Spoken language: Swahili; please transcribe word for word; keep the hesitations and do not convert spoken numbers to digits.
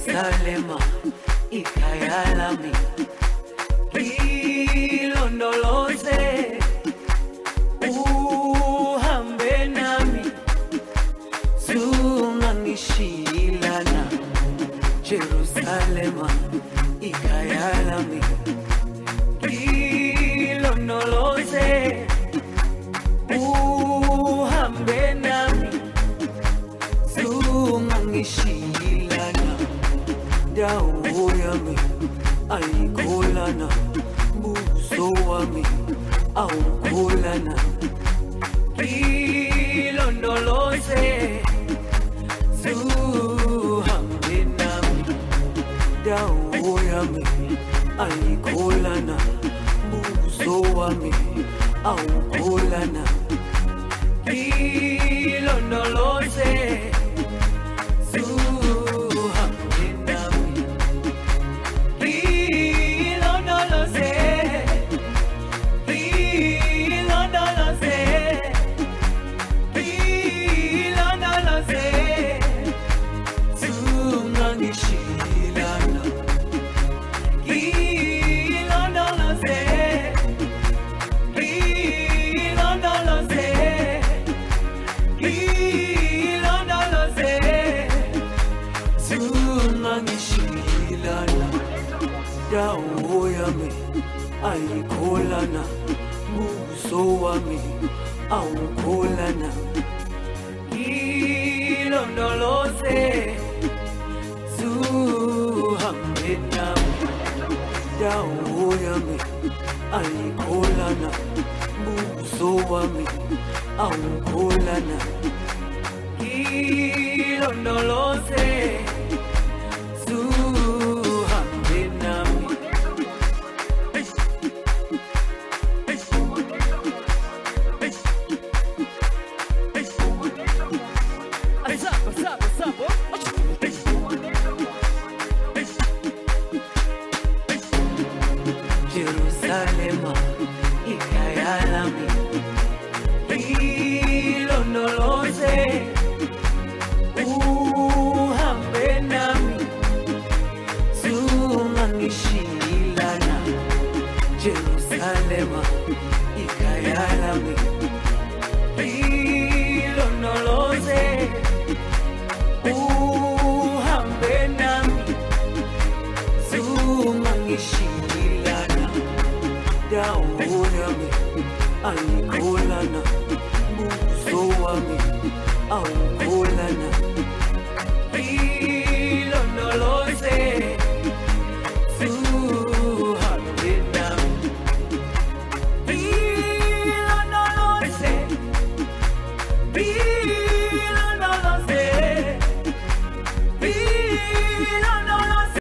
Jerusalema ikhaya lami, ilondoloze uhambe nami, zungangishilana. Jerusalema ikhaya lami, ilondoloze uhambe nami, zungangishilana. Dawo yami ayikholana, buso wami awukholana. Ilondoloze zuhambe nami, dawo yami ayikholana, buso wami awukholana. Ilondoloze dawo yami ayikholana, buso wami awukholana. Ilondoloze zuhambe nami, dawo yami ayikholana, buso wami awukholana. Ilondoloze Jerusalema ikhaya lami, ilondoloze uhambe nami, zungangishilana. Jerusalema ikhaya lami, ilondoloze uhambe nami, zungangishilana. Dawo yami ayikholana, buso wami awukholana.